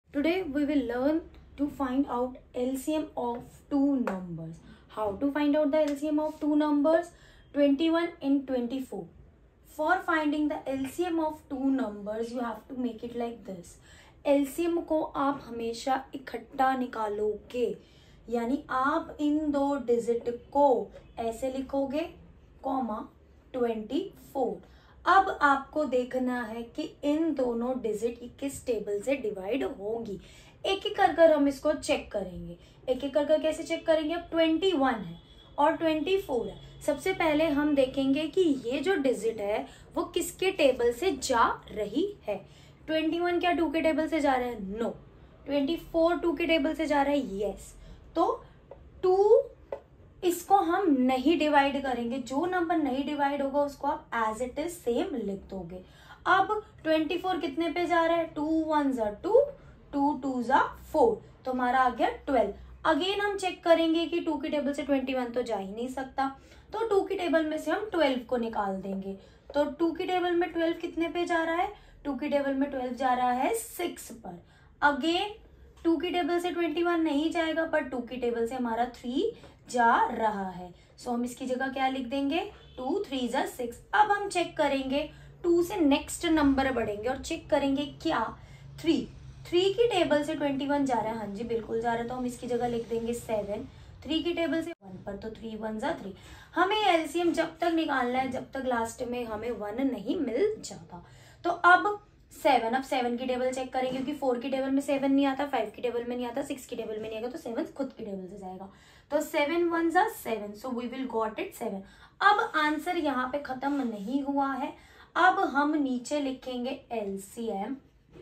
Today we will learn to find out LCM of two numbers. How to find out the LCM of two numbers? 21 and 24. For finding the LCM of two numbers, you have to make it like this. LCM को आप हमेशा इकट्ठा निकालोगे, यानी आप इन दो digit को ऐसे लिखोगे, कॉमा 24. अब आपको देखना है कि इन दोनों डिजिट किस टेबल से डिवाइड होंगी. एक एक कर हम इसको चेक करेंगे. एक एक कर कैसे चेक करेंगे? अब 21 है और 24 है. सबसे पहले हम देखेंगे कि ये जो डिजिट है वो किसके टेबल से जा रही है. 21 क्या 2 के टेबल से जा रहा है? नो. 24 2 के टेबल से जा रहा है? यस. तो 2 इसको हम नहीं डिवाइड करेंगे. जो नंबर नहीं डिवाइड होगा उसको आप एज इट इज सेम लिख दोगे. अब 24 कितने पे जा रहा है? 2 1 जा 2, 2 2 जा 4, तो हमारा आ गया 12. अगेन हम चेक करेंगे कि 2 की टेबल से 21 तो जा ही नहीं सकता, तो 2 की टेबल में से हम 12 को निकाल देंगे. तो 2 की टेबल में 12 कितने पे जा रहा है? 2 की टेबल में 12 जा रहा है 6 पर. अगेन 2 की टेबल से 21 नहीं जाएगा, पर 2 की टेबल से हमारा 3 जा रहा है. सो हम इसकी जगह क्या लिख देंगे? 2 3 जा 6. अब हम चेक करेंगे 2 से नेक्स्ट नंबर बढ़ेंगे और चेक करेंगे क्या 3 की टेबल से 21 जा रहा है. हाँ जी बिल्कुल जा रहा है, तो हम इसकी जगह लिख देंगे 7. 3 की टेबल से 1 पर, तो 3 1 जा 3. हमें एलसीएम जब तक निकालना है जब तक लास्ट में हमें 1 नहीं मिल जाता. तो अब 7, अब 7 की टेबल चेक करेंगे, क्योंकि 4 की टेबल में 7 नहीं आता, 5 की टेबल में नहीं आता, 6 की टेबल में नहीं आएगा, तो 7 खुद की टेबल से जाएगा. तो 7 1 जा 7, so we will got it 7. अब आंसर यहाँ पे खत्म नहीं हुआ है. अब हम नीचे लिखेंगे LCM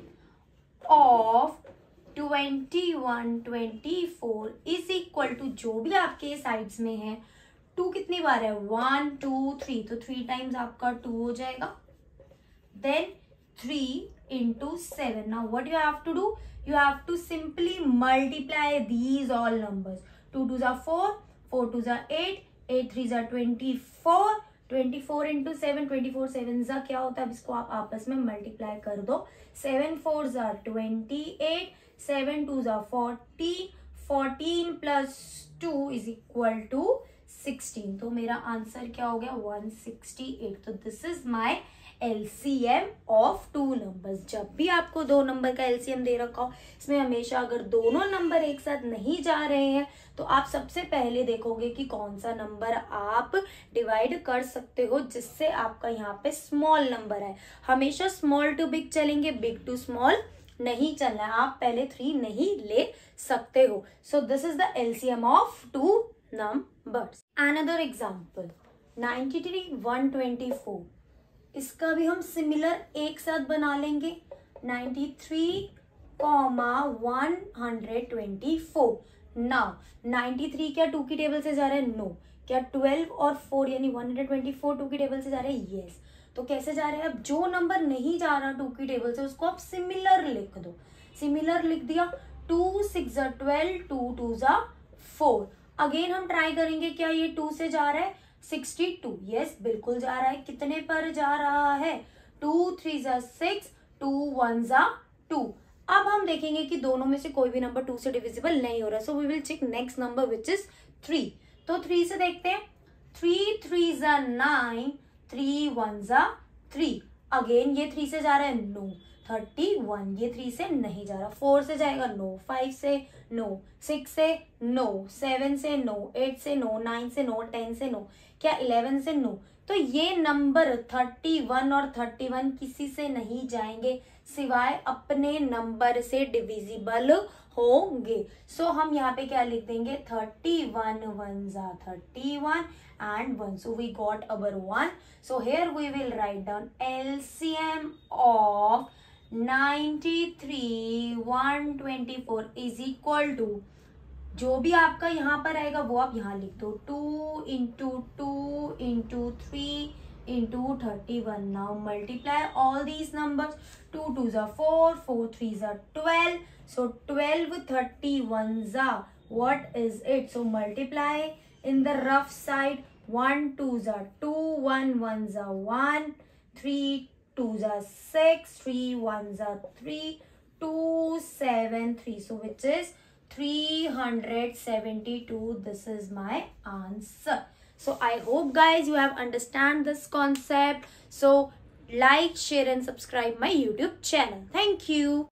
of 21 24 is equal to, जो भी आपके साइड्स में है, 2 कितनी बार है? 1 2 3, तो 3 टाइम्स आपका 2 हो जाएगा. Then 3 into 7. Now what you have to do? You have to simply multiply these all numbers. 2 2s are 4, 4 2s are 8, 8 3s are 24, 24 into 7, 24 7s are क्या होता है? अब इसको आप आपस में मल्टीप्लाई कर दो. 7 4s are 28, 7 2s are 14, 14 plus 2 is equal to 16. तो मेरा आंसर क्या हो गया? 168. तो this is my LCM of two numbers. जब भी आपको दो नंबर का LCM दे रखा हो, इसमें हमेशा अगर दोनों नंबर एक साथ नहीं जा रहे हैं तो आप सबसे पहले देखोगे कि कौन सा नंबर आप डिवाइड कर सकते हो जिससे आपका यहाँ पे स्मॉल नंबर है. हमेशा स्मॉल टू बिग चलेंगे, बिग टू स्मॉल नहीं चलना है. आप पहले 3 नहीं ले सकते हो. So this is the LCM of two numbers. Another example 93 124. इसका भी हम सिमिलर एक साथ बना लेंगे. 93 124. नाउ 93 क्या 2 की टेबल से जा रहा है? नो. क्या 12 और 4 यानी 124 2 की टेबल से जा रहे हैं? यस. तो कैसे जा रहे हैं? अब जो नंबर नहीं जा रहा 2 की टेबल से उसको आप सिमिलर लिख दो. सिमिलर लिख दिया. 2 6 जा 12, 2 2 जा 4. अगेन हम ट्राई करेंगे, क्या ये 2 से जा रहा है? 62. यस बिल्कुल जा रहा है. कितने पर जा रहा है? 2 3 जा 6, 2 1 जा 2. अब हम देखेंगे कि दोनों में से कोई भी नंबर 2 से डिविजिबल नहीं हो रहा. So we will check next number which is 3. तो 3 से देखते हैं. 3 3 जा 9, 3 1 जा 3. अगेन ये 3 से जा रहा है? नो. 31 ये 3 से नहीं जा रहा. 4 से जाएगा? नो. 5 से नो. 6 से नो. 7 से नो. 8 से नो. 9 से नो. 10 से नो. क्या 11 से नो. तो ये नंबर 31 और 31 किसी से नहीं जाएंगे सिवाय अपने नंबर से डिविजिबल होंगे. सो हम यहाँ पे क्या लिख देंगे? 31 1 जा 31 and 1. So we got our 1. So here we will write down LCM of 93 124 is equal to, जो भी आपका यहाँ पर आएगा वो आप यहाँ लिख दो. 2 into 2 into 3 into 31. Now multiply all these numbers. 2 2s are 4, 4 3s are 12. So 12 31s are, what is it? So multiply in the rough side. 1 2s are 2, 1 1s are 1, 3 2s are 6, 3 1s are 3, 273. So which is 372. This is my answer. So I hope guys you have understand this concept. So like, share and subscribe my YouTube channel. Thank you.